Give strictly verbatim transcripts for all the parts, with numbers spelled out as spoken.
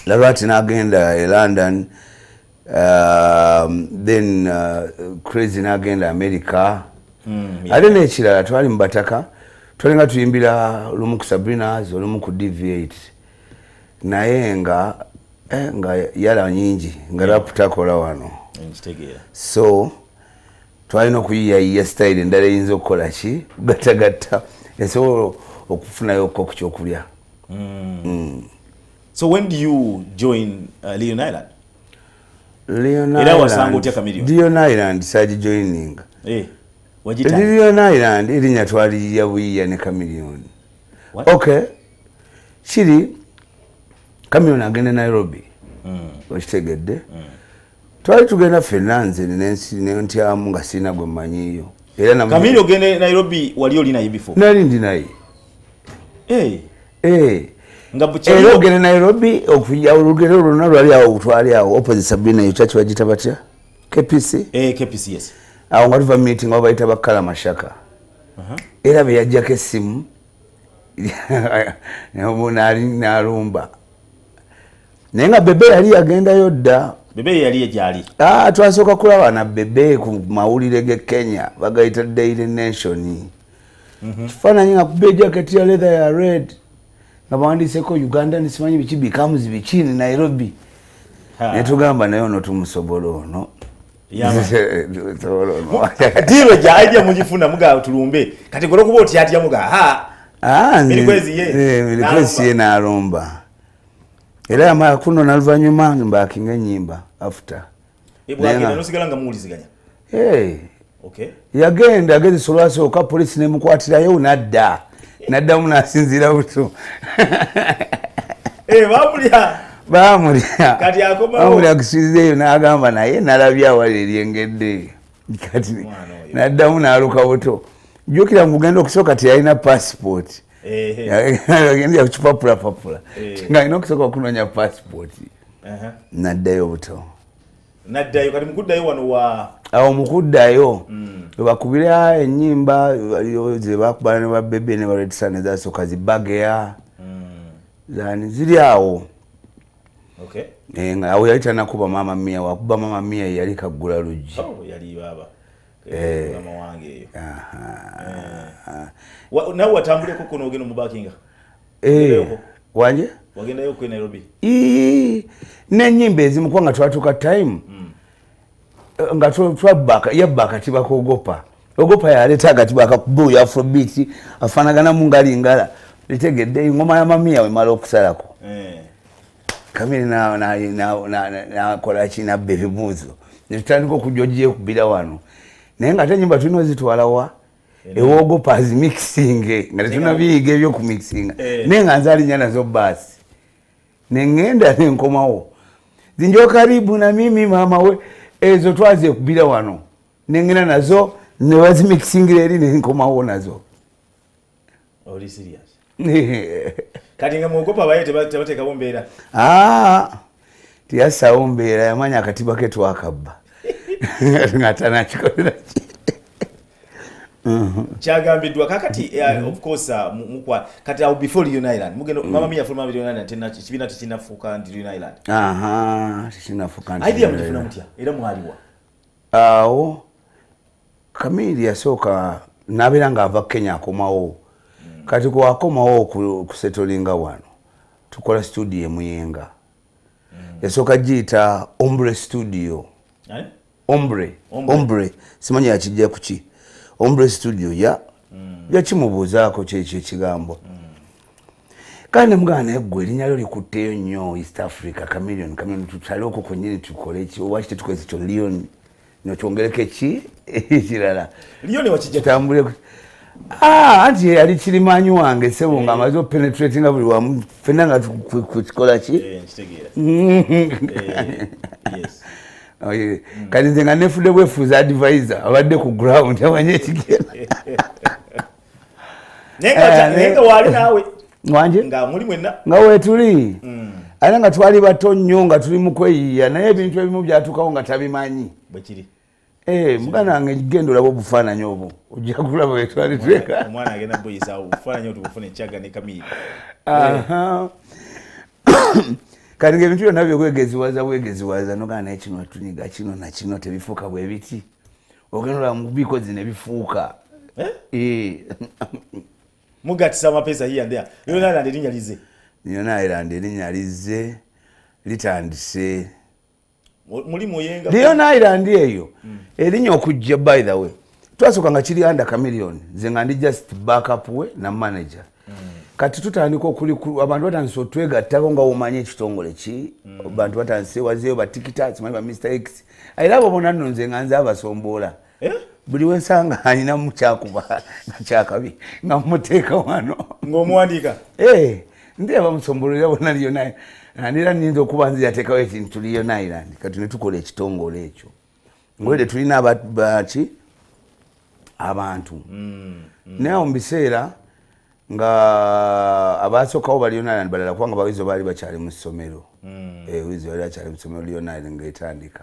Larati n'agenda e London, um, then uh, Crazy n'agenda America. Mm, yeah. Ate n'ekirala twali mu bataka twali nga tuyimbira olumu ku Sabrina's olumu ku D V eight naye nga eh, nga yala nyingi nga rap takola wano. So twalina okuyiyayiya style endala eyinza okukola ki gatagatta esobola okufunayo ko ku kyokulya. Mm. Mm. So when do you join uh, Leon Island? Leon Island. Leon Island saji joining. Eh. Wajita. Leon Island ilinya twali ya buyiya ne Chameleon. What? Okay. Chiri Chameleon agenda Nairobi. Mm. Wachitegedde. Mm. Twali tugenda Finance nensi nentyamu nga sina gwe manyiyo. Era na Chameleon ogende Nairobi wali oli naye before. Nali ndi naye. Eh. Eh. Ngabuchero Ero ogende Nairobi okuya olugero lona lwali awo utwali awo opposite Sabina yuchachi wajita batya? K P C? Eh K P C yes. Awo nga tuva meeting aba bayita bakala mashaka. Uh-huh. Era be yajjako essimu. Nebona ali nalumba. Nenga bebe yali agenda yodda. Bebe yali ejali. Ah twasoka kulaba na bebe ku mawulire ge Kenya bagayita Daily Nation. Mhm. Kifaananyi nga kubbe jacket ya leather ya red. Ngabawandiseko Uganda nisimanyi bichi becomes bichini Nairobi. Ne tugamba nayo no tumusobolo no. Yama. Dilo ja idea mujifuna muga tulumbe. Kati golo kuba oti ati muga ha. Ah, milikwezi ye. Eh, milikwezi ye na aromba. Era ama kuno naluvanyuma mbakinga nyimba after. Ebo agenda nosigala nga muuliziganya. Eh. Okay. Yagenda agezi solwaso oka police ne mukwatira yo nadda. Nadda munasinzira buto. Eh, bamulya. Bamulya. Kati akoma. Bamulya kusize yo nagamba naye nalabya wali eryengedde. Kati nadda munaluka buto. Jukira mugendo okusoka ti alina passport. Eh. Yagenda kuchipapula papula. Nga ino kusoka kunonya passport. Aha. Naddayo buto. Naddayo kati mukuddayo wano wa awo mukuddayo. Mm. Bakubira enyimba ze bakubana ne babebe ne Red Sun zasoka zibagea. Mm. Zani ziri awo. Okay. Eh nga awo yalita nakuba mama mia wakuba mama mia yali kagula luji. Oh yali baba. Eh mama wange eyo. Aha. Eh. Wa na watambule ko kono ogeno mubakinga. Eh wanje? Wagenda yo ku Nairobi. Ii nenyimba ezimu nga twatuka time. Mm. Nga twabaka yabaka tibako ogopa. Ogopa ya leta gatibaka kubuya afrobeat afanagana mungali ngala. Litegedde ngoma ya mamia we malo okusalako. Eh. Kamili na na na na, na kola china baby muzo. Nitandiko kujojje kubira wano. Naye nga tenyimba tuno zitwala wa ewo ogopa az mixing nga tunabiige ebyo ku mixing. Nenga nzali nyana zo basi. Nengenda nenkomawo. Zinjo karibu na mimi mama we ezo twaze kubira wano. Nengena nazo ne wazi mixing leri nenkomawo nazo. Oli serious. Kati nga mugopa bayete bateka bombeera. Ah. Tiasa ombeera yamanya akatiba ke twakabba. Ngatana chikolera. Chagambidwa kakati uh, of course uh, mukwa kati au before Leon Island mugeno mm. mama mia fulma Leon Island tena chibina tichinafuka ndi Leon Island. Aha tichinafuka ndi. Idea mjifuna mutya era mwaliwa. Awo Kamili yasoka nabiranga ava Kenya akomawo. Mm. Kati ko akomawo ku setolinga wano. Tukola studio muyenga. Mm. Yasoka jita Ombre Studio. Eh? Ombre. Ombre. Ombre. Simanya yakijja kuchi. Ombre Studio ya mm. ya chimubuzaako cheche chigambo. Mm. Kane mugana egwe linyalo likuteyo nnyo East Africa Chameleon Chameleon tutaloko konyini tukole ki wachite tukwezi cho Leon no chongeleke chi ekirala. Leon wachije tambule. Ah anti ali chilimanyu wange sebo nga amazo penetrating buli wa fenanga tukola chi. Eh nchitegera. Eh yes. Oh yeah. Mm. Kali nzenga nefude bwefuza advisor abadde ku ground abanye kigenda. Nenga nenga wali nawe. Mwanje? Nga muri mwenna. Nga wetuli. Mm. Ala nga twali bato nnyo nga tuli mu kweyiya naye ebintu ebimu byatukawo nga tabimanyi. Bwekiri. Eh mugana nge gendo labo bufaananyi obwo. Ojja kulaba bwe twali tweka. Omwana agenda boyiza bufaananyi otubufune chaga ne Kamili. Aha. kati ebintu byonna byokwegeziwaza bwegeziwaza nogana naye kino tunyiga kino na kino tebifuuka bwe biti ogenda mu bikozi ne bifuuka eh mugatisa amapesa hiya ndia Leon Island erinnya lize Leon Island erinnya lize litandise muri muyenga Leon Island eyo erinnya okujja by the way twasooka nga kiri under chameleon ze nga ndi just backup we na manager kati tutandika okuli abantu batandise otwegattako nga omanye ekitongole ki abantu batandise wazeeyo batikita simanyi ba Mister X era abo bonna nno nze nga nze abasomboola buli wensanga alina mukyakuba nakyakabi nga muteeka wano ng'omuwandiika ndi abamusombolera bonna Leon Island era nnyinza okuba nze yateekawo ekintu Leon Island kati ne tukola ekitongole ekyo ngwede tulina baki abantu naye mu biseera nga abasookawo ba Leon Island balala kubanga bawizo baali bakyali mu ssomero wizo baali bakyali mu ssomero Leon Island ng'etandika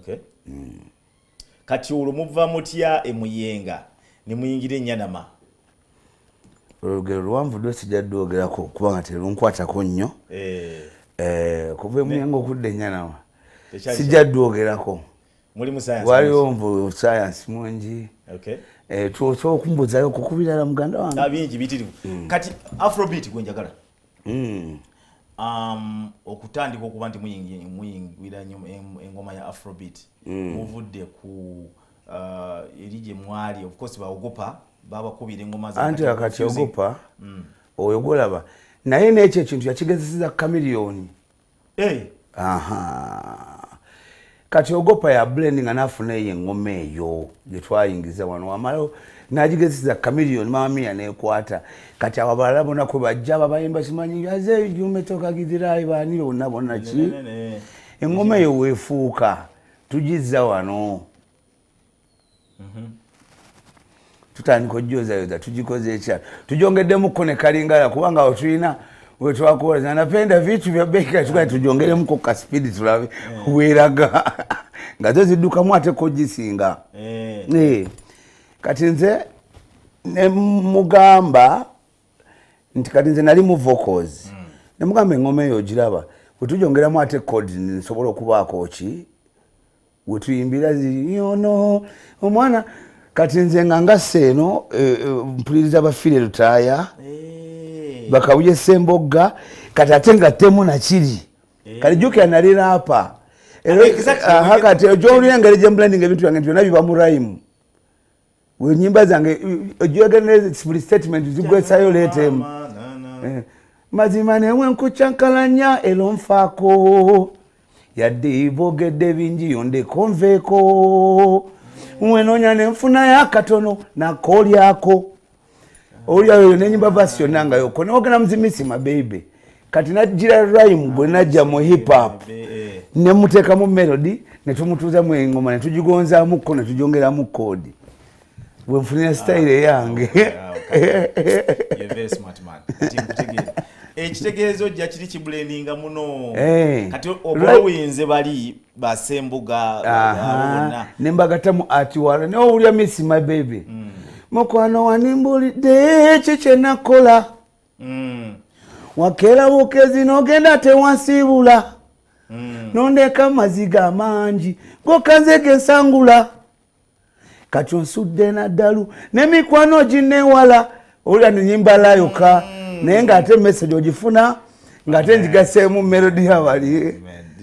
kati olwo muva mutya emuyenga ne muyingira enyanama olugero luwanvu ddo sijja ddogerako kubanga terunkwatako nnyo kuva emuyenga okudda enyanama sijja ddogerako waliwo nvu science mungi tuosobola okumbuzayo kukubirala muganda wange bingi bitirivu kati afrobeat gwenjagala um okutandika okuba nti muyingira engoma ya afrobeat muvudde ku erije mwali of course baogopa baba kubira engoma za anti akati ogopa oyo golaba naye n'ekyo ekintu yakigezesiza chameleon eh aha kati ogopa ya blending anafuna engoma eyo gyetwayingiza wano wamalo najigezesiza chameleon mamia nekwata kati ababalala bona kwe bajja babayimba simanyi yaze yumetoka gidirai bani bonna bonna ki engoma eyo wefuuka tujizza wano mhm tutandika ojjoza yoza tujikoze ekya tujongeddemu kone kalingala kubanga otulina wetwakola napenda vitu vya beka tukati tujongeremu ko ka speed tulabe weraga ngazo zidukamu ate ko gisinga eh eh kati nze ne mugamba nti kati nze nali mu vocals ne mugamba engoma eyo giraba wetujongeramu ate code nsobola okubaako ki wetuyimbira zi yono omwana kati nze nga ngase eno mpuliriza bafire lutaya bakawuje Sembogga kati ate nga temu na kiri kali juke analira apa aha kati ojo ulengere jemblending ebintu byange byonna biba mu rhyme we nyimba zange ojoganeze split statement zigwesayo letemu mazima newe nkuchankalanya elonfako yadde ibogedde bingi yonde konveko mwenonya nenfuna yakatono nakolyako Oya yo nenyimba version nanga yoko nogena mzimisi mababy kati najira rhyme bwe najja mu hip hop ne muteka mu melody ne tumutuza mu engoma ne tujigonza mu kona tujongera mu code we mfunira style yange you very smart man timkutegera ekitegeezo jja kiri kiblendinga muno kati obawinze bali Basembogga bonna nembagatamu atiwala ne owulya miss my baby Mokwano wanimbulidde chiche nakola mm. Wakera wokezi nogenda tewansibula mm. Nondeka maziga manji Gokazege sangula Kachonsudde na dalu Nemikwano jinewala Ola ni nyimba layo ka mm. Nenga ate message ojifuna Ngate njigasemu melody hawali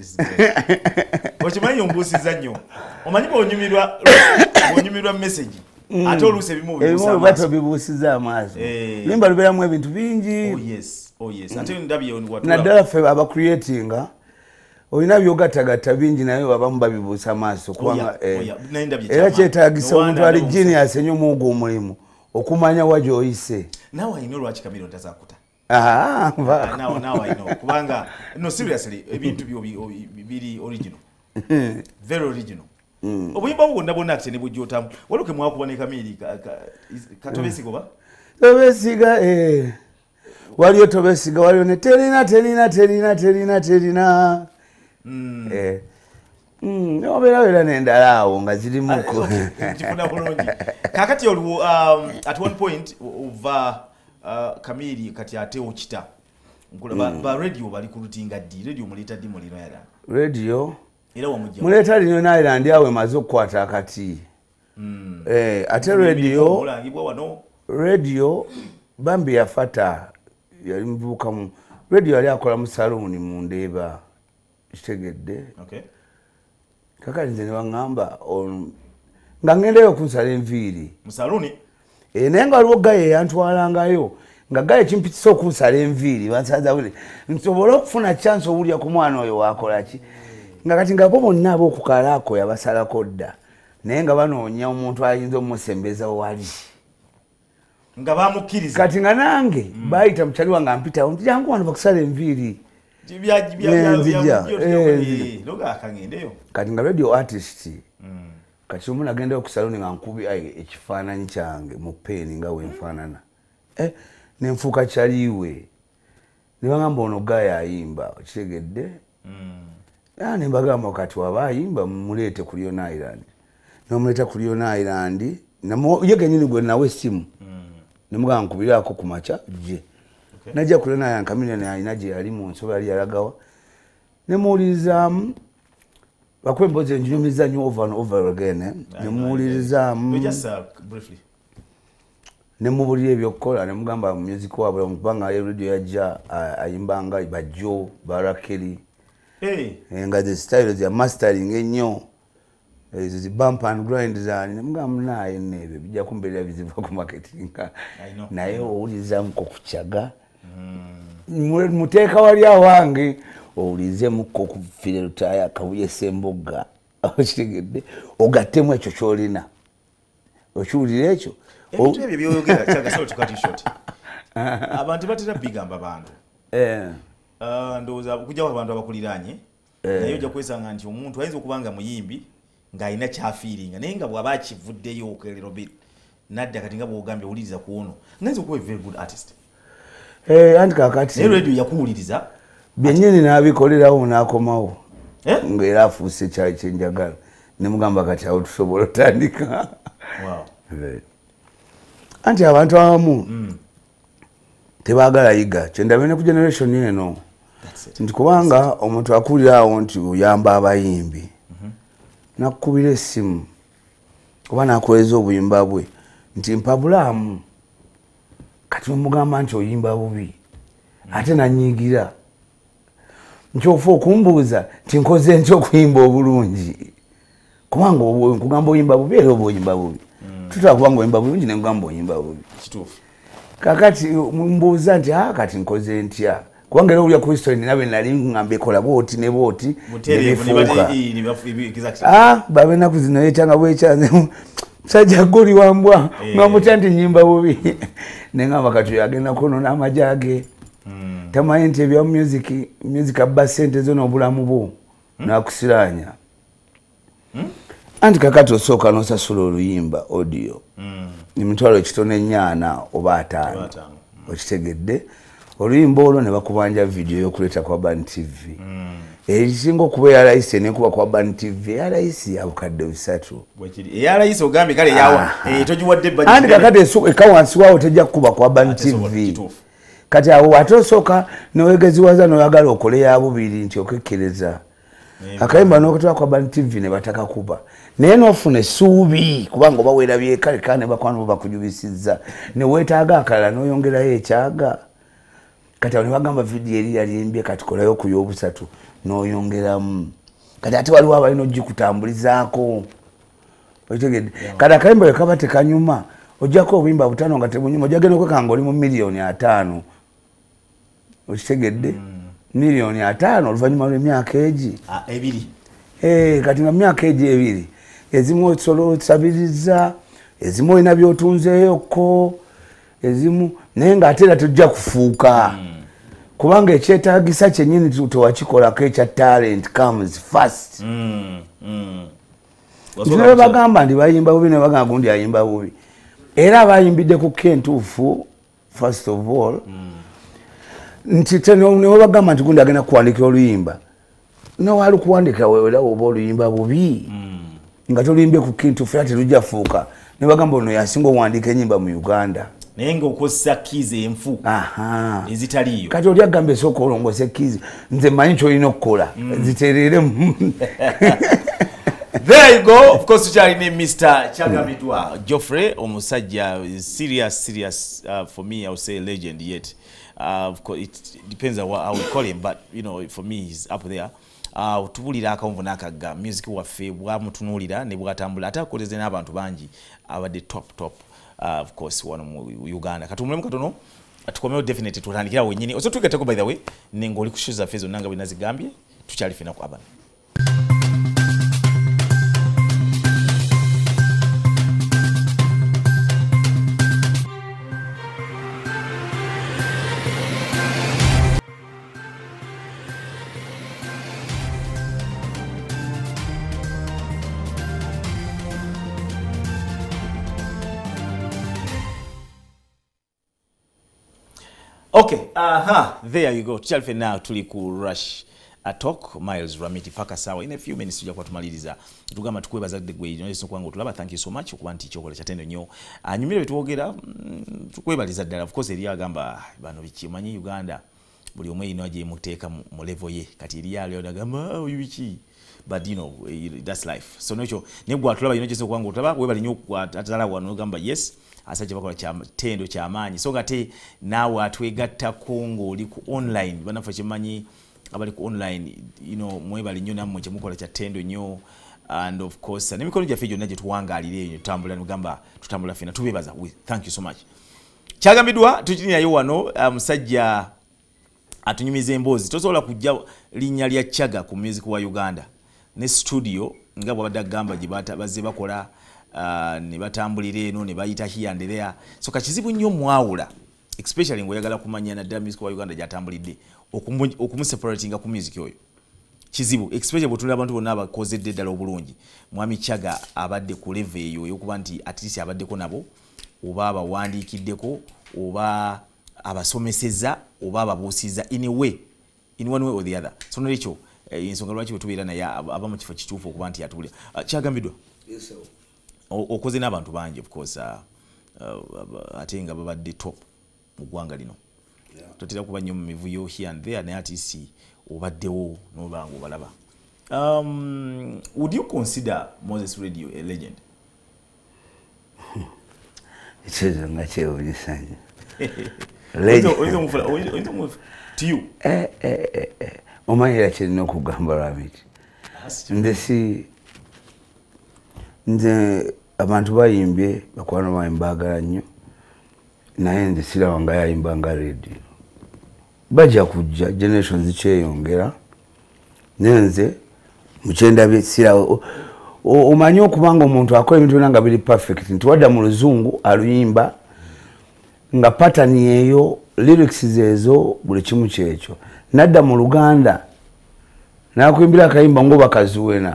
Ochimanyi ombusiza nnyo omanyiba onyumirwa onyumirwa message ate oluse bimu bibusa bato bibusiza amaso limba luberamu ebintu bingi oh yes oh yes ate ndabye watu nadala fe aba creating olina byogataagata bingi naye abamu babibuusa maaso kubanga era kyetaagisa omuntu ali genius ennyo muogo omulimu okumanya wagyoyise nawe ayina olwaki Chameleon tazakuta Ah, now now I know. Kubanga no seriously ebintu biri original. Very original. Obuyimba bwonna bwonna ate ne bujjotamu. Waluke mwakuboneka miri katobesigo ba? Tobesiga eh. Waliyo tobesiga waliyo ne terina terina terina terina terina. Mm. Eh. Mm, no bera bera nendala awo nga ziri muko. Kifuna bulungi. Kakati oluwo um, at one point uva uh, Kamiri kati ate okita nkula ba, ba radio bali kulutinga ddi radio muleta ddi mulino yala radio era wamujja muleta lino na Island yawe maze okukwata akati mm. eh ate radio mulangibwa wano radio bambi yafata yali mvuka mu radio yali akola mu salon mu Ndeeba kitegedde okay kaka nze ne bangamba on nga ngendeyo kunsala enviiri mu saloni e nenga aliwo gaye yantwalangayo nga gaye kimpitisa okunsala enviiri bansaza buli nsobola okufuna chance obulya ku mwana oyo wakola ki nga kati nga bo bonna ab'okukalako yabasalako dda naye nga banoonya omuntu ayinza omusembeza wali nga bamukkiriza kati nga nange mm. bayita mukyali wange ampitawo nti jangu wano bakusala enviiri kati nga radio artist mm. kati omuntu agenda okusaloni nga nkubi ekifaananyi kyange mu peeni nga wenfaanana eh, nenfuuka kyaliwe ne bagamba ono gaye ayimba okitegedde mm. ne mbagamba kati waba ayimba mumuleete ku Lion Island nomuleeta ku Lion Island ye genyini gwe nawe essimu mm. ne mugamba nkubiraako ku maca gye okay. najja ku Lion Island kamilioni alina gye yali mu nsobe yali yalagawa ne muwulirizaamu bakwe mboze njumiza nnyo over and over again eh? ne muwulirizaamu ne mubulira ebyokukola ne mugamba music wabwe mubanga radio yajja ayimbanga bajjo barakeli hey. nga the styles ya mastering ennyo ezo zi bump and grind zani ne mugamba naye nebe bijja kumbeera bizibu ku marketing naye owulizaamu ko kuchaga mm. muteeka wali awange owulizemu ko kufire lutaya kabuye semboga okitegedde ogattemu ekyo kyolina okiwulira ekyo ebintu ebyo byoyogera kyaga so tukati short abantu batera bigamba bantu eh uh, ndoza kujja abantu abakuliranye eh. nayo ojja kwesanga nti omuntu ayinza okubanga muyimbi ng'alina kyafiiringa naye nga bw'aba akivuddeyo okelero bit nadda kati nga bw'ogambye owuliriza ku ono ngayinza okuba a very good artist eh anti kakati naye radio yakuwuliriza byennyini n'abikolerawo n'akomawo eh? ng'era afuuse kyali kyenjagala ne mugamba kati awo tusobola otandika wow. anti abantu abamu mm. tebaagala yiga kyendabye ne ku generation eno nti kubanga omuntu akulirawo nti oyamba abayimbi mm-hmm. nakukubira essimu oba nakoleza obuyimba bwe nti mpabulaamu kati omugamba nti oyimba bubi mm. ate nanyigira nkyofa okumbuuza nti nkoze ntya okuyimba obulungi kubanga nkugamba oyimba bubi era oba oyimba bubi mm. tutala kubanga oyimba bulungi nekugamba oyimba bubi kituufu kakati mbuuza nti ah kati nkoze ntya kubanga era owulya ku history ninabe nali ngamba ekola booti ne booti nebifuuka ah babe ennaku zino yekyanga bwekyanze musajja goli wambwa ngambutya nti nyimba bubi nengamba kati oyo agenda kwonoona amagye ge mm. tamanyi nti ebya music music abba ssente zo n'obulamu bwo mm. nakusiranya mm? anti kakati osooka n'osasula oluyimba audio mm. emitwalo ekitono ennyana oba ataano mm. okitegedde oluyimba olwo ne bakubanja video y'okuleeta kwa Ban T V mm. ekisinga okuba eyarayisi nekuba kwa Ban T V eyarayisi yabukadde bisatu eyarayisi ogambye kale yawa togiwadde budget anti kakati eka wansi waawo tejja kukuba kwa Ban T V kati awo ate osooka newegeziwaza noyagala okole ya bubiri nti okekkereza akayimba n'okutwala kwa Ban T V ne batakakuba naye n'ofuna essuubi kubanga oba weerabye kale kale ne bakwano bo bakujubisizza ne weetaaga akalala n'oyongerayo ekyaga kati awo ne bagamba vidiyo eri yalimbye kati kolayo ku y'obusatu n'oyongeramu kati ate waliwo abalina ogikutambulizaako okitegedde kati akayimba bwe kaba tekanyuma ojjako obuyimba butaano nga tebunyuma ojja genda okwekanga oli mu miliyoni ataano okitegedde miliyoni ataano oluvannyuma lw'emyaka egi ebiri eh kati nga myaka egi ebiri ezimu osobola osabiriza ezimu olina by'otunzeyoko ezimu naye ng'ate era tujja kufuuka kubanga ekyetaagisa kyennyini tewakikolako ekya talent comes first nti bagamba ndi bayimba bubi ne bagamba gundi ayimba bubi era abayimbidde ku kentuufu first of all nti ne bagamba nti gundi agenda kuwandika oluyimba nowali kuwandika wewera oba oluyimba bubi nga toluyimbye ku kintuufu era terujja fuuka ne bagamba ono yasinga owandiika ennyimba mu Uganda naye ng'okozesa keys enfu ezitaliyo kati oli agamba esooka olongose keys nze manyi kyolina okukola zitereere There you go. Of course, tuchali ne Mister Kyagamidwa Geoffrey omusajja serious serious uh, for me I would say legend yet. Uh, of course it depends on what I would call him, but you know for me he's up there. Uh, tubulira akamvu nakaga music waffe bwamutunulira ne bwatambula atakoleze n'abantu bangi abadde top top uh, of course one mu Uganda katumulemu katono atukomeo definitely tutandikira wenyini oso tugeteko by the way ningo oli kushuza fezo nanga binazigambye tuchali fina kwa abana. Okay, aha, there you go. Tuchalife now tuli ku rush a talk Miles Ramiti paka sawa. In a few minutes tuja kwa tumaliriza. Tugamba tukwebaza the way. Nyeso kwangu tulaba thank you so much okubanti chokola chatendo nyo. Anyumire bitwogera tukwebaliza ddala. Of course eriya gamba bano bichi manyi Uganda. Buli omwe ino aje muteeka mu level ye. Kati eriya lyo dagamba oh bichi. But you know that's life. So nocho nebwa tulaba ino jeso kwangu tulaba kwebali nyo kwa atala wano gamba yes. Asaje bakola kya tendo kya amanyi so gate nawe atwegatta kungo oli ku online banafa kimanyi abali ku online you know mwebali nnyo namwe kyemukola kya tendo nnyo and of course nemikono gya fejo naje tuwangalire nnyo tambula nugamba tutambula fina tubebaza we thank you so much Kyagambidwa tukinya yo wano musajja um, atunyumize embozi tosobola kujja linnya lya Kyaga ku music wa Uganda ne studio nga bwabadde gamba gibata bazze bakola Uh, ne batambulire eno ne bayita here and there so kakizibu nnyo mwawula especially ngoyagala kumanya na music wa Uganda jatambulidde okumuseparatinga ku music oyo kizibu especially botula abantu bonna abakozedde ddala obulungi mwami Kyaga abadde ku level eyo yokuba nti at least abaddeko nabo oba abawandiikiddeko oba abasomeseza oba ababuusiza in a way in one way or the other so n'ekyo ensonga lwaki bwetubeera naye aba mu kifo kituufu okuba nti atulira Kyagambidwa yes sir okoze n'abantu bangi of course uh, uh, atenga babadde top mu gwanga lino yeah. Totera kuba nnyo mu mivuyo here and there naye ati si obaddewo n'obango balaba um, would you consider Moses Radio a legend? Ekyo nga kyewunyisanya to you eh eh eh omanyira kirina okugamba Ramiti nze si nze abantu bayimbye bakwano bayimbaagala nnyo naye nze siraba nga yayimba nga radio bajja kujja generations zikyeyongera naye nze mukyendabye siraba omanyi okubanga omuntu akola ebintu byonna nga biri perfect nti wadda mu luzungu aluyimba nga pattern eyo lyrics ezo buli kimu kyekyo nadda mu Luganda nakuyimbira akayimba ngo bakazuwena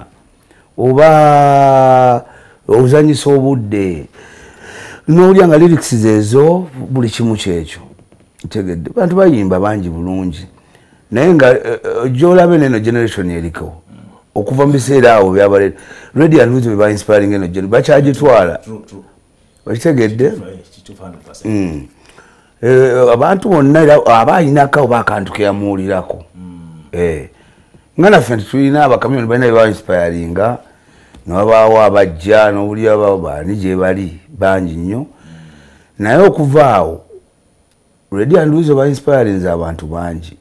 oba ozanyisa obudde n'olya nga lyrics ezo buli kimu kyekyo tegedde bantu bayimba bangi bulungi naye nga gyolabe neno generation eriko okuva mu biseera awo byabalere radio and music by inspiring eno generation bakyagitwala bakitegedde abantu bonna abayinako oba akantu keyamuwulirako nga naffe tulina abakamyoni balina beba inspiringa nababaawo abajja n'obuli abaawo baani gye bali bangi nnyo naye okuva awo radio and music by inspiring abantu bangi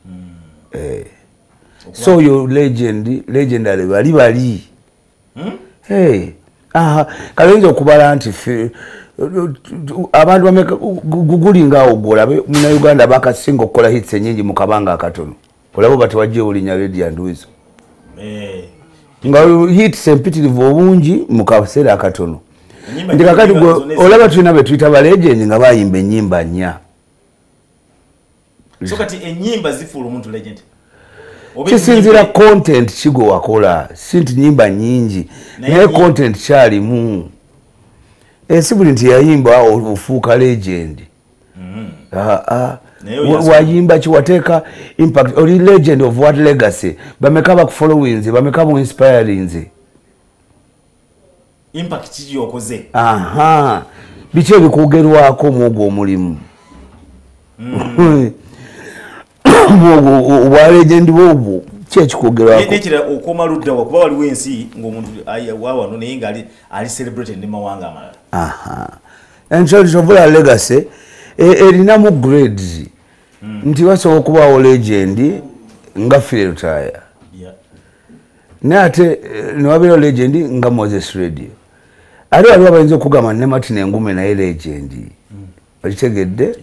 so yo legend legendary bali bali hey aha kalenzo okubala nti abantu bameka gugulinga ogolabe muna Uganda bakasinga okukola hits enyingi mu kabanga akatono olabo bati wajje ulinya radio and music eh nga hits empitirivu obungi mu kaseera akatono ndikakati olaba tulina be twita ba legend nga bayimba ennyimba nnya so kati ennyimba zifulu omuntu legend kisinzira content kigo wakola sinti nyimba nyingi naye content kyali mu esibuli nti yayimba ofuuka legend ah ah wayimba kiwateeka impact or legend of what legacy bameka baku followings bameka bu inspiring impact kiyo okoze aha biki ebikugerwako muogwo omulimu obwa legend bwobwo ki ekikugerwako nekira okoma luddawa kuba waliwo ensi ng'omuntu wawano naye nga ali celebrated ne mawanga amalala. Aha. Enkyoli Ovola legacy erinamu grades nti basobola okubaawo legend nga Phil Rutaya naye ate newabeera legend nga Moses Radio ate waliwo abayinza okugamba ne Martin Engume naye legend okitegedde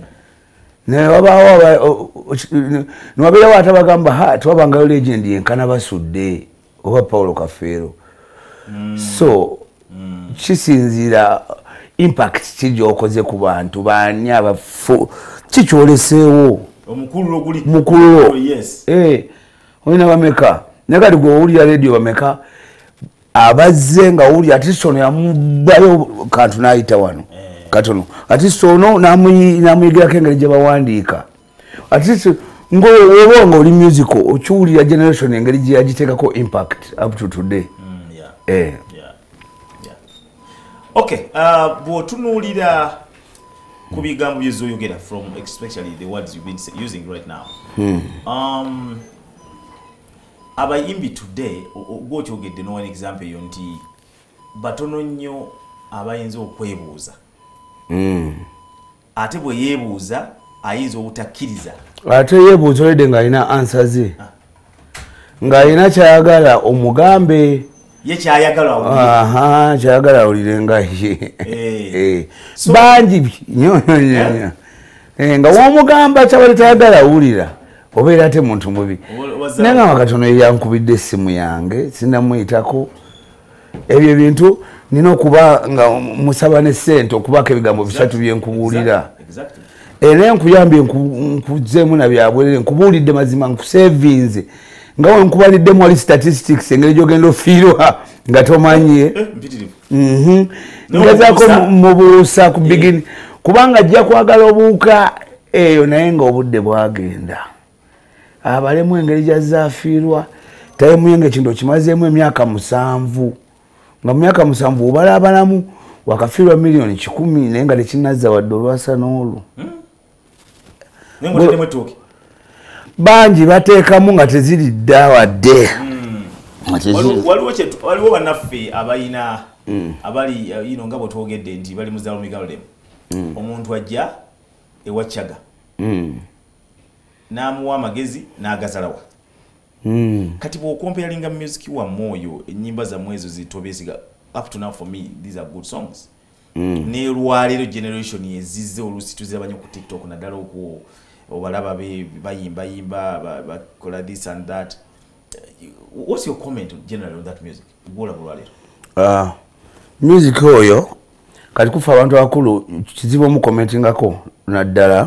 newabeerawo ate bagamba ha tewabangayo legend yenkana basudde oba Paulo Kafeero so kisinziira impact kijookoze ku bantu baani abafu kikyoleseewo omukulu oguli mukulu yes eh olina bameka nakati gwe owulira radio bameka abazze nga owulira artist ono yamubbayo kantu n'ayita wano katono artist ono namuyigirako engeri gye bawandiika artist ng'oba nga oli musical okiwulira generation engeri gye yagiteekako impact up to today. eh Okay, uh, bw'otunuulira ku bigambo by'ezoyogera from especially the words you've been using right now. Hmm. Um, abayimbi today, gw'okyogedde no one example yo nti batono nnyo abayinza okwebuuza. Hmm. Ate bwe yeebuuza ayinza obutakkiriza. Ate yeebuuza olidde ng'alina answer ze. Ah. Ng'alina kyayagala omugambe. Ye kyayagala awulire. Aha, kyayagala awulire nga ye. Eh. Eh. Bangi nnyo nnyo. Eh, nga w'omugamba kyabali tayagala awulira. Obeera ate muntu mubi. Naye nga katono yankubidde essimu yange, sinnamuyitako. Ebyo bintu nina okuba nga musaba ne ssente okubaako ebigambo bisatu bye nkubuulira. Era enkuyambye nkuzeemu na byabwerere, nkubuulidde mazima nkusevinze. Nga we nkubalidde mwali statistics engeri gy'ogenda ofiirwa nga tomanye. Mhm. Ngezaako mubuusa ku begin kubanga ajja kwagala obuuka eyo naye nga obudde bwagenda. Abalemu engeri gy'azaafiirwa tayemuyenge ekintu okimazeemu emyaka musanvu. Nga mu myaka musanvu obala abalamu wakafiirwa miliyoni kikumi naye nga tekinnazza wadde olwasa n'olwo. Bangi bateekamu nga teziri dda wadde. Waliwo bannaffe abayina abali yino nga bwetwogedde nti bali mu Zalumi Garden. Omuntu ajja ewa Kyaga n'amuwa amagezi n'agazalawa. Kati bw'okompeyalinga music wa mwoyo ennyimba zammwe ezo zitobesiga up to now for me these are good songs. Ne lwalero generation ezizze oluusi tuzirabanye ku TikTok naddala okwo obalaba bayimba yimba bakola this and that. What's your comment generally on that music? Bwola bulwalero. Ah, music oyo kati kufa abantu bakulu kizibu mu commentingako naddala.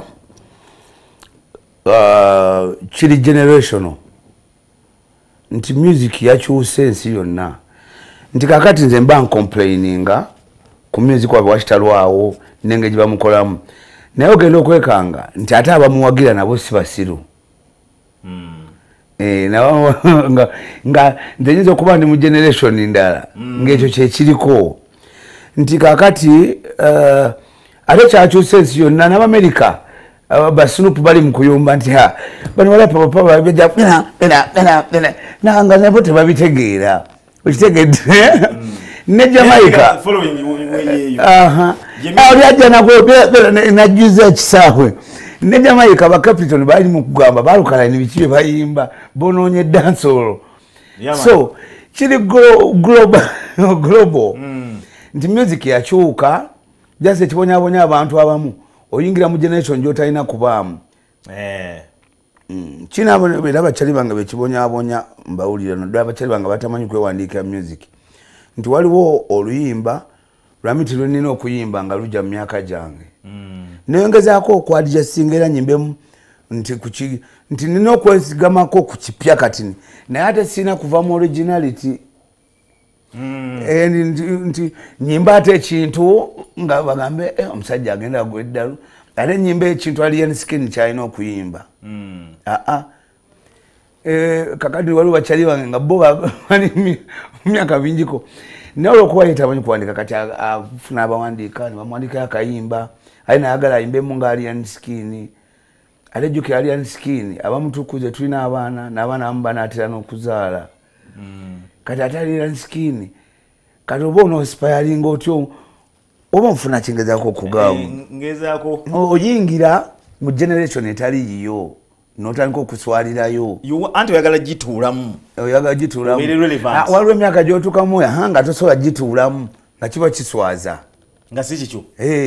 Uh, chili generational. Nti music yakyuse ensi yonna. Nti kakati nze mba complaininga ku music wa washitalwawo nenge jiba mukolamu. Naye ogenda okwekanga nti ate abamuwagira nabo si basiru. Mm. Eh na nga nga ndenyiza okuba ndi mu generation ndala. Mm. Ngekyo kye kiriko. Nti kakati uh, ate kyakyuse ensi yonna n'Amerika. Uh, Basunupu bali mukuyumba nti ha bano wala papa papa beja pena pena pena pena na anga nabo tebabitegeera okitegedde ne Jamaica following you aha ali ajja nako najuza kisahwe ne Jamaica ba Capital bali mukugamba balukala ni bikibe bayimba bononye dancehall so kiri global global mm. Nti music yakyuka jase kibonyabonya abantu abamu oyingira mu generation jotalina kubaamu. Eh. Mm. China bera bachali banga bekibonya abonya mbawulira no daba bachali banga batamanyi kwewandiika music. Nti waliwo oluyimba lwamiti lwenina okuyimba nga luja mu myaka jange. Mm. Neyongezaako okwadija singera nyimbe nti kuchi nti nina okwesigamako ku kipya kati naye ate sina kuva mu originality. Mm. Eh nti, nti nyimba ate ekintu nga bagambe eh omusajja agenda gweddalu ate nyimba ekintu alien skin kyalina okuyimba. Mm. Ah ah. Eh kakati waliwo bachali bange nga bo bali myaka binjiko naye olwokuba yetamanyi kuwandika kati afuna abawandiika ne bamwandika akayimba ali nayagala ayimbemu nga Alien Skin alejjukira Alien Skin abamutukuze tulina abaana n'abaana abamu banaatera n'okuzaala kati ate Alien Skin kati oba onooinspiringa otyo oba nfuna kingezaako okugaamu ngezaako oyingira mu generation etali yiyo n'otandika okuswalirayo anti oyagala gituulamu oyagala gituulamu waliwo emyaka gy'otuukamu aha nga tosobola gituulamu nga kiba kiswaza nga si kikyo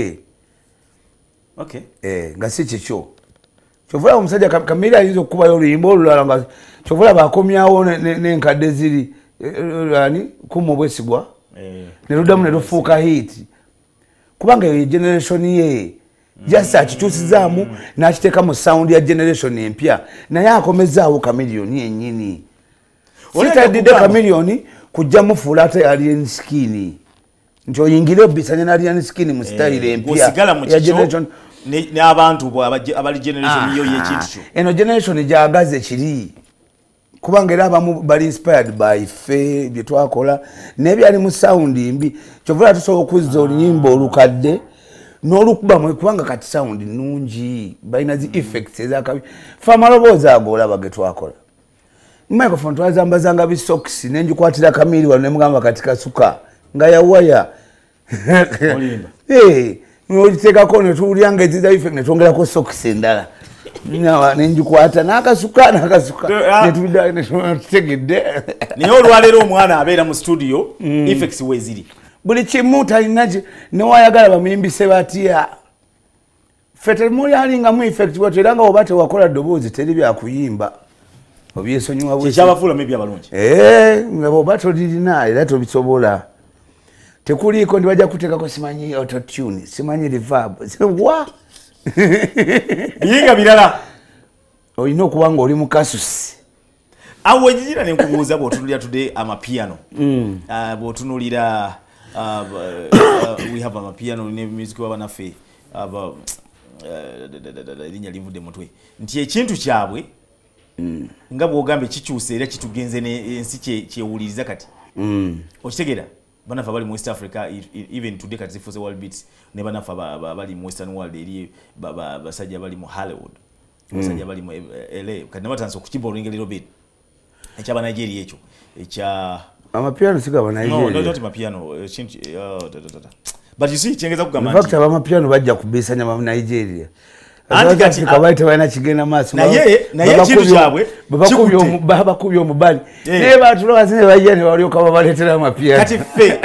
nga si kikyo kyovula omusajja Kamiri ayinza okukubayo oluyimba olulala nga kyovula bakomyawo n'enkadde ziri ani kuma obwesigwa ne luddamu ne lufuuka hiti kubanga eyo generation ye just akituusizaamu n'akiteeka mu sound ya generation empya naye akomezaawo Chameleone yennyini sitaddidde Chameleone kujja mufuula ate Alien Skin nti oyingire obisanya na Alien Skin mu style empya ya generation n'abantu abali generation yo yekintu kyo eno generation gyagaze kiri kubanga era abamu bali inspired by ffe bye twakola n'ebyali mu sound mbi kyovula tusobola okuzza oluyimba olukadde n'olukuba mwe kubanga kati sound nungi balina zi effects ezakabi fe amaloboozi ago olaba ge twakola microphone twazambazanga bisocks nenjikwatira Kamiri wano ne mugamba kati kasuka nga yawaya oliteekako ne tuwulyanga eziza effect ne twongerako socks endala nenjikwata n'akasuka n'akasuka netutegedde naye olwaleero omwana abeera mu studio effects weziri buli kimu talina newayagala bamuyimbise batya ffe temuli alingamu effect bwatyo era nga oba tewakola ddoboozi teri byakuyimba obyesonyiwa kyekyabafuulamu ebyabalungi nga oba tolirina era tobisobola tekuliiko ndibajja kuteekako simanyi autotune simanyi reverb wa yinga birala olina okuba nga oli mu kasusi awo wejijira nenkubuuza bw'otunulira tudde amapiano bw'otunulira Uh, uh, we have a piano ne music wa banaffe aba linya livudde mutwe nti ekintu kyabwe nga bw'ogambe kikyuse era kitugenze n'ensi kyewuliriza kati okitegera banaffe abali mu West Africa even today kati zifuuse world beats ne banaffe abali mu Western world eri basajja bali mu Hollywood basajja bali mu L A kati nabatandise okukibolinga little bit ekyaba Nigeria ekyo ekya amapiano sigaba Nigeria. No, not mapiano. Uh, oh, da, da, da. But you see, chengeza kugamba. In fact, amapiano bajja kubisanya mu Nigeria. Andi kati kabaite wana kigenda maso. Na ye, na ye kintu kyabwe. Babakubyo babakubyo mubali. Ne bantu lwazine bajja ne walioka babaletera amapiano. Kati ffe.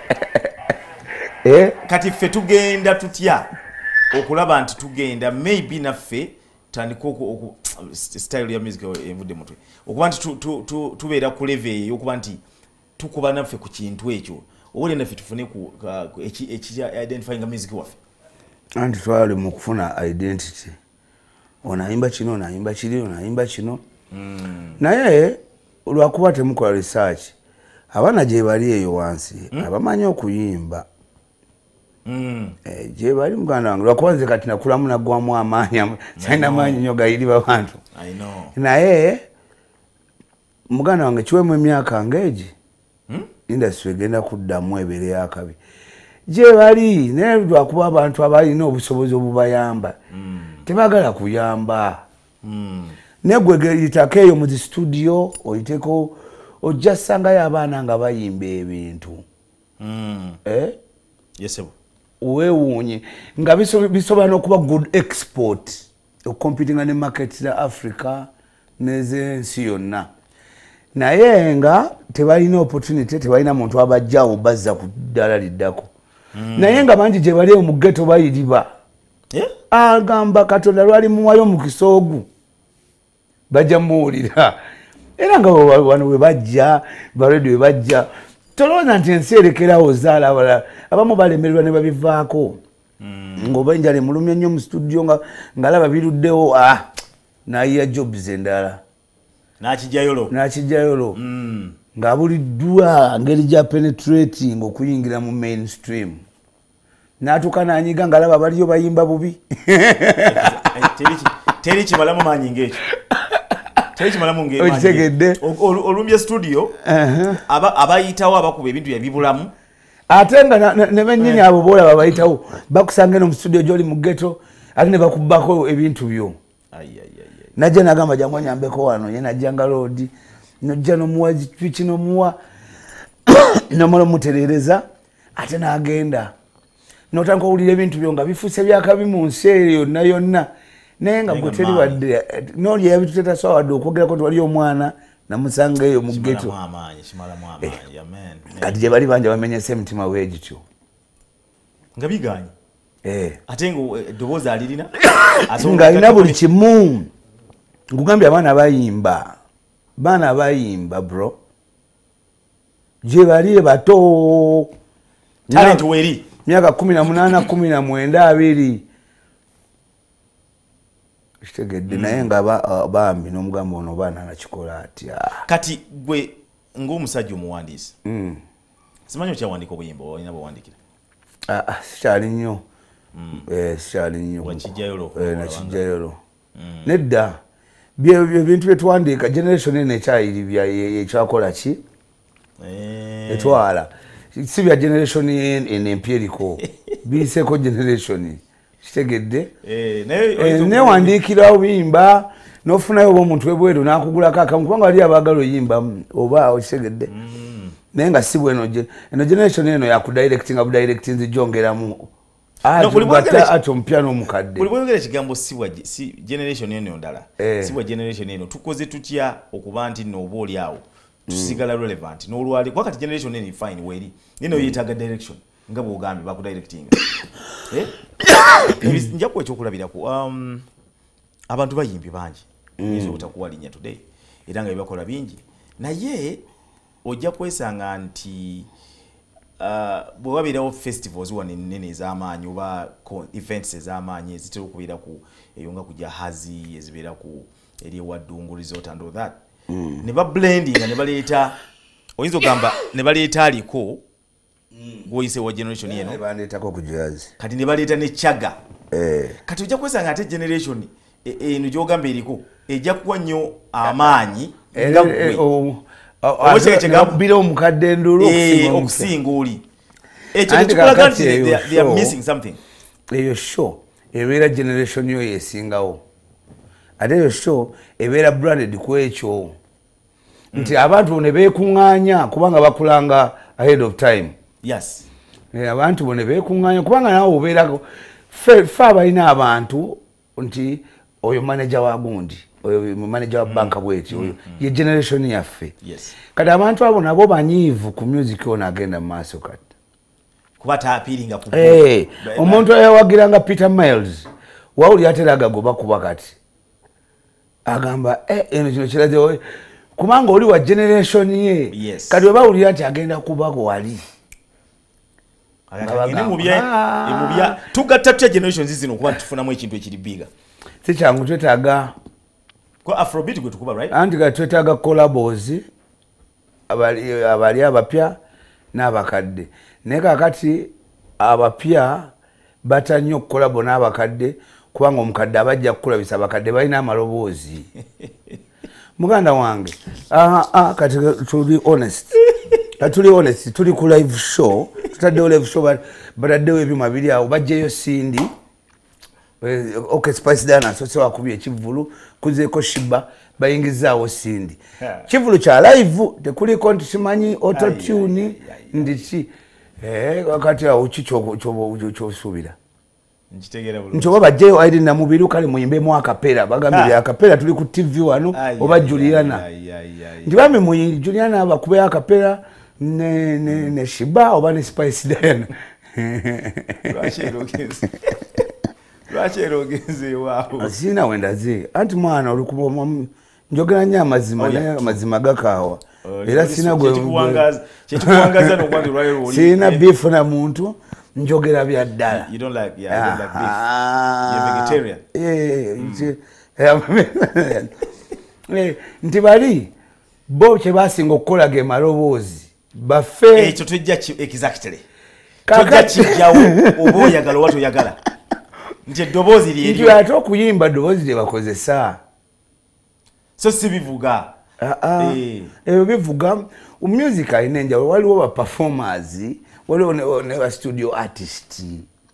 eh? Kati ffe tugenda tutya. Okulaba nti tugenda maybe naffe tandika oku style ya music evudde mutwe. Okuba nti tubeera ku level okuba nti tukuba naffe ku kintu ekyo obuli naffe tufune ku ekya identifying music waffe anti twali mu kufuna identity onayimba kino onayimba kiri onayimba kino naye olwakuba temukola research abaana gye bali eyo wansi abamanyi okuyimba gye bali muganda wange lwakuba nze kati nakulamu naggwamu amaanyi salina maanyi nnyo gayiriba bantu naye muganda wange kiwemu emyaka ng'egi industry egenda kuddamu ebeere yakabi gye bali naye lwakuba abantu abalina obusobozi obubayamba tebagala kuyamba naye gwe yitako eyo mu studio oyiteko ojja sangayo abaana nga bayimba ebintu weewuunye nga bisobola n'okuba good export okumpitinga ne market za Africa n'ez'ensi yonna naye nga tebalina opportunity tebalina muntu abajjawo bazza ku ddala liddako naye nga bangi gye bali mu ghetto bayiriba agamba Katonda lwali muwayo mu kisoogu bajja muwulira era nga wano we bajja baredio we bajja tolowooza nti ensi erekerawo zaala abalala abamu balemererwa ne babivaako ng'oba enjala emulumya nnyo mu studio ng'alaba biruddewo nayiya jobs endala nakijayolo nakijayolo ng'abuliddwa ngeri gya penetrating okuyingira mu mainstream n'atuuka n'anyiga ng'alaba baliyo bayimba bubi teri kimalamu maanyi ng'ekyo Tekimala munge okitegedde olumbye studio aba abayitawo abakuba ebintu ebibulamu ate nga ne bennyini abo bola babayitawo bakusanga no mu studio gy'oli mu ghetto ate ne bakubako ebintu byo najja nagamba jangu anyambeko wano ye najjanga loodi nojja nomuwa piki nomuwa nomala muterereza ate n'agenda notandika owulira ebintu byo nga bifuuse byakabi mu nsi eyo yonna yonna naye nga gwe teri wadde noli yabituteeta sawa wadde okwogerako nti wali omwana namusanga eyo mu ghetto kati gye bali banja bamenyese emitima weegityo nga biganye ate nga eddoboozi alirina nga alina buli kimu nkugambye abaana bayimba baana bayimba bro gye bali bato talent weri myaka kumi na munaana kumi na mwenda abiri kitegedde naye nga bambi n'omugambo ono baana nakikola atya kati gwe ng'omusajja omuwandiisi simanyi okyawandika obuyimba olina bwewandikira sikyali nnyo sikyali nnyo nakijjayolo nedda ebintu byetuwandiika generation eno ekyayiribya ekyakola ki etwala si bya generation eno empyeriko biyiseko generation kitegedde newandiikira obuyimba n'ofunayo oba omuntu webweru n'akugulako akamu kubanga wali abaagala oyimba oba okitegedde naye nga si bweno eno generation eno yakudirectinga budirectinzi gyongeramu ate omupya n'omukadde buli bweyogera ekigambo si generation eno ndala si bwa generation eno tukoze tutya okuba nti nno oba oli awo tusigala relevant n'olwali wakati generation eno fine weri nino yeetaaga direction nga bw'ogambye bakudirectinga njakuwa ekyokulabiraku abantu bayimbye bangi nyiza obutakuwa linnya today era nga byebakola bingi naye ojja kwesanga nti bwe wabeerawo festivals wano ennene ez'amaanyi oba events ez'amaanyi ezitera okubeera ku eyo nga ku jahazi ezibeera ku eri ewaddungu resort and all that ne bablendinga ne baleeta oyinza ogamba ne baleeta aliko gwoyise wa generation eno baleetako ku jahazi kati ne baleeta ne chaga kati ojja kwesanga ate generation eno gyogamba eriko ejja kuwa nnyo amaanyi nga bira omukadde endulu okusinga oli ekyo tekikulaga nti they are missing something eyo show ebeera generation yo yesingawo ate eyo show ebeera branded ku ekyo nti abantu ne beekuŋŋaanya kubanga bakulanga ahead of time yes abantu bone beekuŋŋaanya kubanga naawe obeerako fe abalina abantu nti oyo manager wa gundi oyo manager wa banka bweti oyo ye generation yaffe kati abantu abo nabo banyiivu ku music ono agenda mu maaso kati kuba taapiringa ku omuntu ayawagiranga Peter Miles wawuli ateraga goba kuba kati agamba eno kino kiraze kubanga oli wa generation ye kati we bawulira nti agenda kubako wali tugatta tutya generations zino kuba tufunamu ekintu ekiri biga si kyangu twetaaga kwa afrobeat gwe tukuba right anti ga twetaaga collabos abali abali abapya n'abakadde naye kakati abapya batannyo collabo n'abakadde kubanga omukadde abajja kukulabisa abakadde balina amaloboozi muganda wange kati tuli honest tuli honest tuli ku live show tutaddewo live show bataddewo ebyuma biri awo bajjeyo Sindi okay Spice Dana so so akubye Kivulu kuzeeko Shiba bayingizaawo Sindi Kivulu kya live tekuliko nti simanyi auto tune ndiki eh wakati awo kicho kyosuubira nkitegera bulungi nchoba bajjeyo aidi na mubiru kale muyimbe mu akapera bagambye akapera tuli ku T V wano oba Juliana ndi bame mu Juliana abakube akapera ne ne ne Shiba oba ne Spice Dana rachirogeze rachirogeze wao asina wenda zi anti mwana olikuba njogera nya mazima naye mazima gakawa era sina gwe kuwangaza kituwangaza no kwandi rwayo oli sina beef na muntu njogera bya ddala you don't like yeah you don't like beef you're vegetarian eh eh nti bali bo kye basinga okukola ge maloboozi bafe ekyo tujja exactly tujja kijjawo oba oyagala watu oyagala nti eddoboozi lyeri nti ate okuyimba ddoboozi lye bakozesa so si bivuga ebyo bivuga music alina enjawulo waliwo ba performers waliwo ne ba studio artist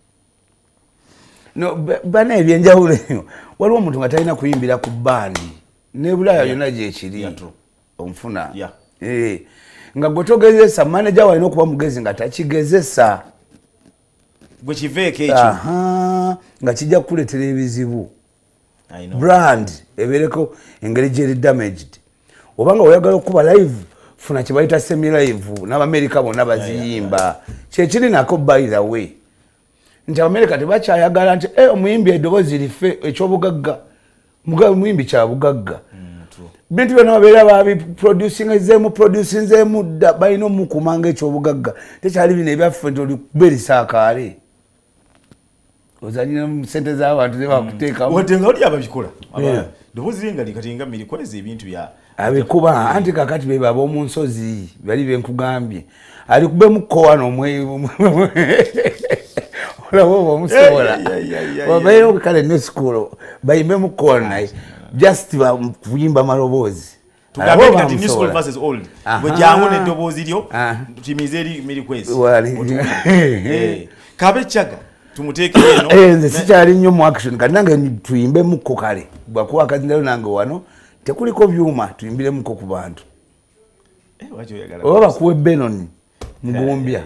no bana ebyenjawulo eyo waliwo omuntu nga talina kuyimbira ku bandi ne Bulaya yonna gyekiri omufuna eh nga gotogezesa manager walina okuba mugezi nga takigezesa gwe kiveeko ekyo aha nga kijja kukuleetera ebizibu brand ebeereko engeri gyeri damaged obanga oyagala okuba live funa kye bayita semi live n'Abamerika bonna baziyimba kyekiri nako by the way nti Abamerika tebakyayagala nti eh omuyimbi eddoboozi life ekyobugagga muyimbi kya bugagga bintu byonna babeera babiproducing ezeemu producing zeemu dda balina omukumanga ekyobugagga tekyali bino ebyaffe nti olikubeerisaakaale ozanyira sente z'abantu ze bakuteekamu wadde nga oli ababikola ddoboozi lyenga likatinga mirikweza ebintu bya abikuba anti kakati be baba omu nsozi bali benkugambye alikubemukko wano olaba oba omusobola babaire okukale ne school bayimbemukko wano naye just kuyimba maloboozi tugambe kati new school versus old bwe jangu n'eddoboozi lyo tutimize eri mirikwezi kabe chaga tumuteeke eno eh nze sikyali nnyo mu action kati nange tuyimbemukko kale bwakuwa akazindalo nange wano tekuliko byuma tuyimbiremukko ku bantu oba bakuwe Benon Mugumbya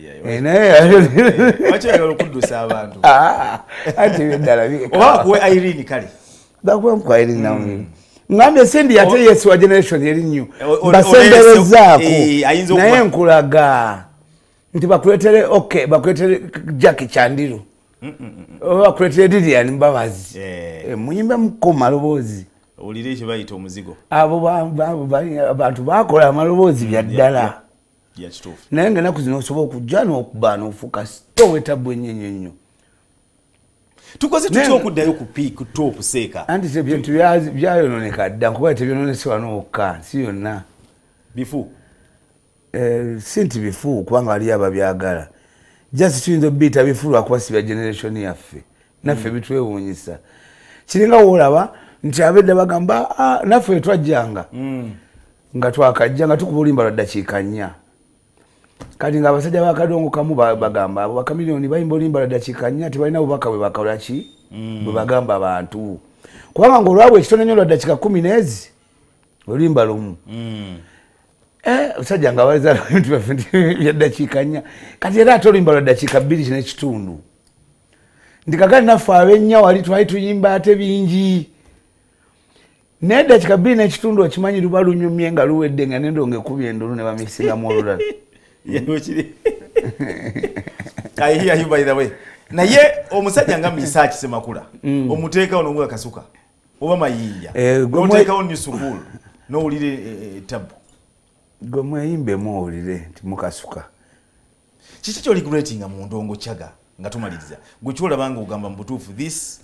wakyagala okuddusa abantu ati eddala bike oba bakuwe Irene kale bakuwe mu Irene nawe ngambe sendi yate yesu wa generation eri nnyo basemberezaako naye nkulaga nti bakuleetere okay bakuleetere Jackie Chandiru oba bakuleetere Lilian Mbabazi muyimbe mukko maloboozi olire ekyo bayita omuzigo abo abantu bakola amaloboozi bya ddala naye nga ennaku zino osobola okujja n'okuba n'ofuuka towetabu ennyo nnyo tukoze tutya okuddayo ku peak top seeka anti ebintu byayononeka dda nkuba tebyononesebwa n'okka si yonna bifu si nti bifu kubanga waliyo ababyagala just tuyinza obiyita bifu lwakuba si bya generation yaffe naffe bitwewuunyisa kiringa woolaba nti abedda bagamba naffe twajjanga nga twakajja nga tukuba olimba lwa ddakiika nnya kati nga abasajja bakadongo kamu bagamba abo bakamiliyoni bayimba olimba lwa ddakiika nnya tebalina bubaka bwe bakola ki bwe bagamba abantu kubanga ng'olwabwe ekitone nnyo lwa ddakiika kumi n'ezi olimba lumu abasajja nga baliza ebintu byaffe bya ddakiika nnya kati era ate olimba lwa ddakiika bbiri n'ekitundu nti kakati naffe ab'ennya wali twali tuyimba ate bingi naye ddakiika bbiri n'ekitundu okimanyi luba lunyumye nga luwedde nga nendonga ekubya endulu ne bamisingamu olulala I hear you by the way naye omusajja nga Misaaki Semakula omuteekawo n'omwe Kasuka oba Mayinja n'oteekawo New School n'owulire tabu gwe mweyimbemu owulire nti Mukasuka kiki kyoli greatinga mu ndongo Kyaga nga tumaliriza gwe kyolaba nga ogamba mu butuufu this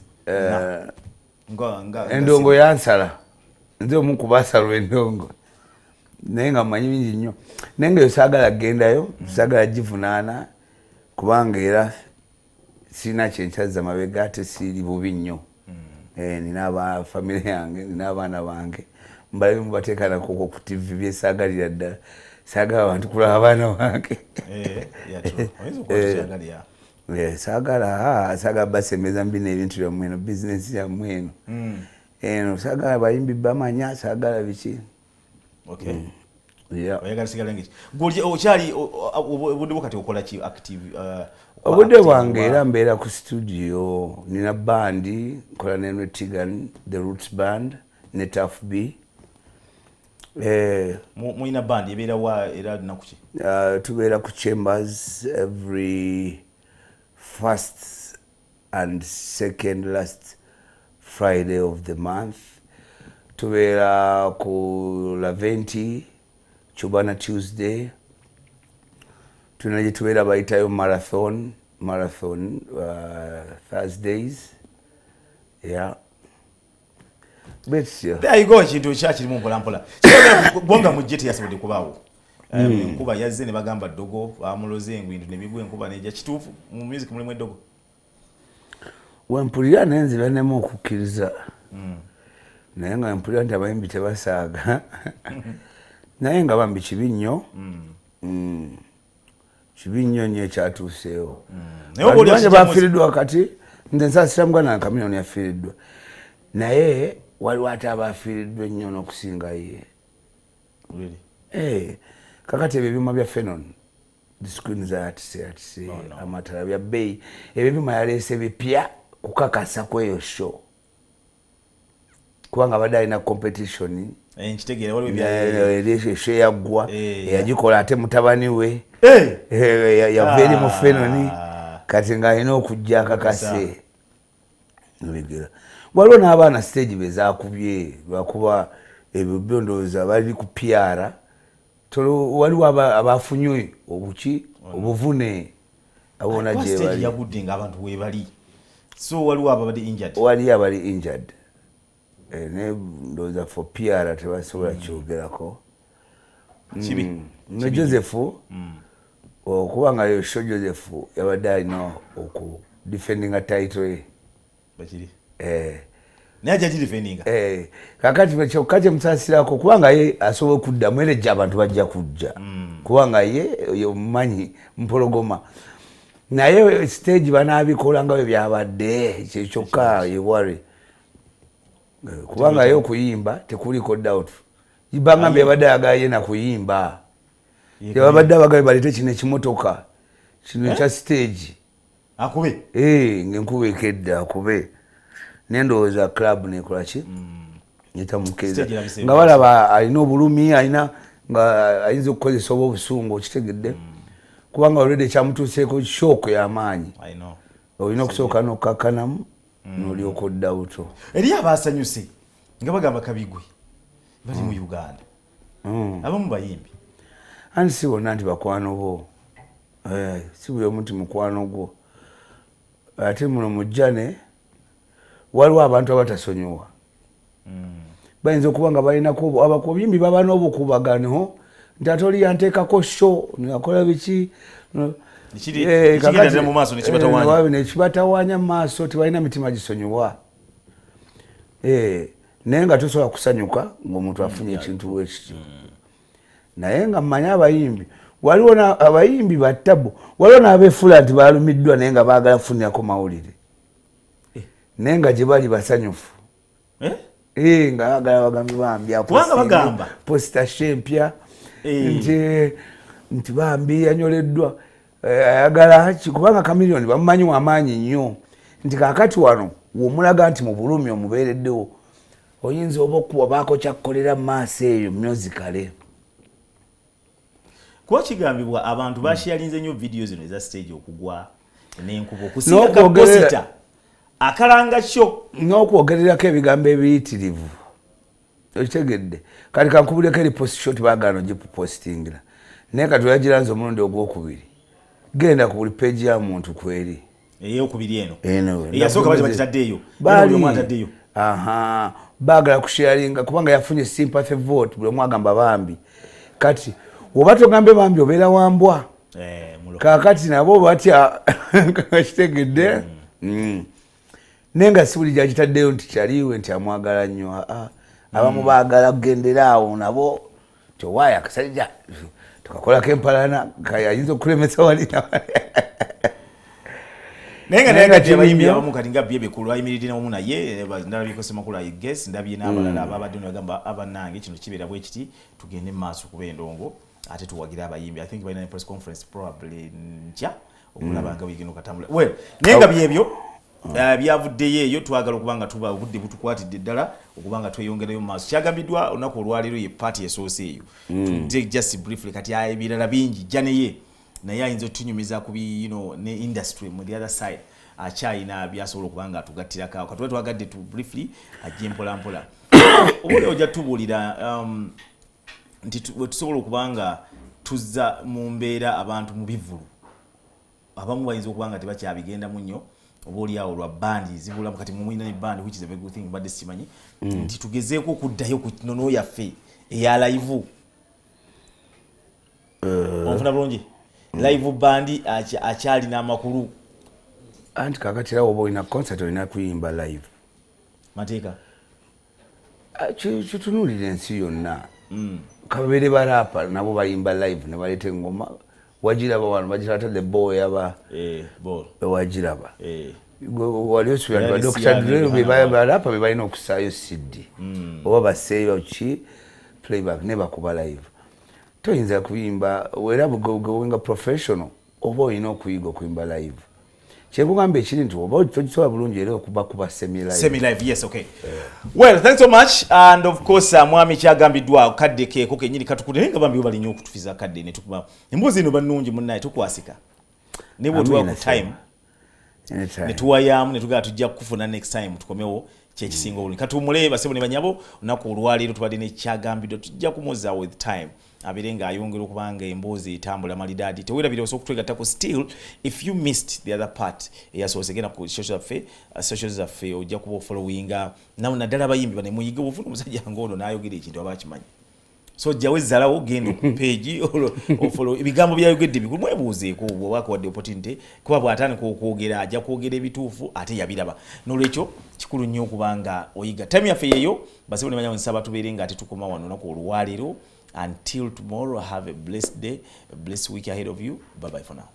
endongo yansala nze omu ku basalwa endongo naye nga mmanyi bingi nnyo naye nga yo saagala gendayo saagala givunaana kubanga era sirina kyenkyazza mabega ate siiri bubi nnyo nina abafamire yange nina abaana bange mbalabe mubateeka nakoko ku tivi byesaagalira ddala saagala abantu kulaba abaana bange saagala saagala basemeza mbina ebintu byammwe eno bizinesi yammwe eno eno saagala bayimbi bamanya saagala biki obudde bwange era mbeera ku studio nina bandi nkola nenwe Tigan the Roots Band ne Tough B muyina band ebeera wa era naku ki tubeera ku Chambers every first and second last Friday of the month tubeera ku Laventi Chubana Tuesday tuna gye tubeera bayitayo marathon marathon uh, Thursdays yeah betio there you go ekintu kyakirimu mpolampola bonga mujje teyasobodde kubaawo enkuba yazze ne bagamba ddogo bamuloze engwindu ne bigwa enkuba nejja kituufu mu music mulimu eddogo wempulira nenzi banemu okukkiriza naye nga mpulira nti abayimbi tebasaaga naye nga bambi kibi nnyo kibi nnyo nnyo ekyatuuseewo banje bafiiriddwa kati nze nsaasira muganda na Chameleone yafiiriddwa naye waliwo ate abafiiriddwa ennyo n'okusinga ye kakati ebyo ebyuma bya Phenon screen za atise atise amatala bya bei ebyo ebyuma yaleese bipya kukakasa kweyo show kubanga badde alina competition enkitegera waliwo bya show yaggwa eyagikola ate mutabani we yava eri mu Phenon kati ng'alina okujja akakase nobigera waliwo n'abaana stage bezakubye lwakuba ebyo byondowooza bali ku P R waliwo abafunye obuki obuvune abona gye bali yagudde ng'abantu we bali so waliwo ababadde injured wali abali injured ne ndowooza for P R tebasobola kyogerako kibi ne Joseph okubanga yo show Joseph yabadde alina oku defending a title ye bakiri eh naye ajja defendinga eh kakati becho kaje msaasirako kubanga ye asobola kuddamu era jja abantu bajja kujja kubanga ye yo manyi mpologoma naye stage banabikola nga bwe byabadde kyokka ye worry kubanga ye okuyimba tekuliko doubt ibanga bye badde agaye na kuyimba yabadde abagaye balite kino ekimotoka kino kya stage akube eh ngenkuba ekedda akube nendowooza club nekola ki nyita mukeza nga balaba alina obulumi alina nga ayinza okukozesa oba obusungu okitegedde kubanga already kyamutuuseeko shock y'amaanyi olina okusooka n'okkakanamu n'olyoka odda buto eri abaasanyuse nga bagamba Kabigwe bali mu Uganda abamu bayimbi anti si bonna nti bakwano bo si buli omu nti mukwano gwo ate muno mujjane waliwo abantu abatasonyiwa bayinza okuba nga balinako abakubimbi baba n'obukubagano nti ate oli yanteekako show nakola biki nekibatawanya mu maaso tebalina mitima gisonyiwa naye nga tosobola kusanyuka ng'omuntu afunye ekintu wekityo naye nga mmanye abayimbi waliwo abayimbi battabu waliwo n'abeefula nti balumiddwa naye nga baagala kufunirako mawulire naye nga gye bali basanyufu nga bagala bagambe bambi posita shempya nti bambi yanyoleddwa ayagala kubanga Chameleone bamumanyi wamaanyi nnyo nti kakati wano womulaga nti mu bulumi omubeereddewo oyinza oba okuba baako kyakkolera mu maaso eyo musicale kuba kigambibwa abantu basharinze nnyo video zino eza stage okugwa n'enkuba okusinga posita akalanga kyo n'okwogererako ebigambo ebiyitirivu okitegedde kati kankubuleko eri post shot baagano gipostingira naye kati oyagiranze omulundi ogwokubiri genda ku buli peegi ya muntu kweri eyokubiri eno eno eyasooka baje bagitaddeeyo bali aha baagala kusharinga kubanga yafunye sympathy vote buli omu agamba bambi kati oba togambe bambi obeera wambwa kakati nabo batya kitegedde naye nga si buli gyagitaddeyo nti kyaliwe nti amwagala nnyo abamu baagala kugendera awo nabo tyowaaya akasajja tukakolako empalana kayayinza okulemesa wali naye nga naye nga gyebayimbi abamu kati nga bye bikulu bayimiridde namu naye ndalabiko Ssemakula Ges ndabye n'abalala ababadde nogamba abannange kino kibeera bwe kiti tugende mu maaso kuba endongo ate tuwagira abayimbi I think balina ne press conference probably nkya okulaba nga bigenda okatambula well naye nga byebyo byavuddeyo eyo twagala okubanga tuba obudde butukwatidde ddala okubanga tweyongerayo mu maaso kyagambiddwa olunaku olwaleero ye party esoose eyo just briefly kati ebirala bingi jja neye naye ayinza otunyumiza ku you know ne industry mu the other side akyayina byasobola okubanga atugattirako katuba twagadde tu briefly ajje mpola mpola obule ojja tubuulira um, nti tusobola okubanga tuzza mu mbeera abantu mu bivulu abamu bayinza okubanga tebakyabigendamu nnyo oba oliawo lwa bandi zibulamu kati mumwina ne bandi which is a very good thing badde simanyi nti tugezeeko okuddayo ku nono yaffe eya live onfuna bulungi live bandi akyalina amakulu anti kakati awo oba olina concert olina kuyimba live mateeka kitunulira ensi yonna kabere barapa nabo bayimba live ne baleta engoma wajiraba wano bajirata the boy aba eh ball wajiraba eh wali osubira ba Doctor Dre be barapa be balina okusayo C D oba baseyo ki playback ne bakuba live toyinza kuyimba wera bugowenga professional oba oyina okuyiga okuyimba live kyekugambe ekiri nti oba tokisobola bulungi era okuba kuba semi live semi live yes okay yeah. Well thanks so much and of course uh, mwami kyagambiddwa kadde keeko kenyini katukude nga bambi bali nnyo okutufiza kadde ne tukuba embuzi ino bannungi munnaye tukwasika ne bwe tuwa ku time ne tuwayamu ne tugala tujja kufuna next time tukomewo kyekisinga obulungi katumule basebo ne banyabo olunaku olwaleero tubadde ne kyagambiddwa tujja kumuza with time abirenga ayongera okubanga embozi etambula malidadi tewera osobola okutwegattako still if you missed the other part eyasoosegera ku social affe socials affe ojja kuba ofollowinga nawe naddala abayimbi bane muyiga obufuna omusajja ngono n'ayogera ekintu abakimanyi so jjawe zalawo genda ku page ofollow ebigambo byayogedde bikulu mwebuuzeeko bw'oba wadde opportunity kuba bw'atandika okwogera ajja kwogera ebituufu ate yabiraba n'olwekyo kikulu nnyo okubanga oyiga time yaffe yeeyo basebo ne banyawo nsaba tubeere nga ate tukoma wano olunaku olwaleero. Until tomorrow, have a blessed day, a blessed week ahead of you. Bye-bye for now.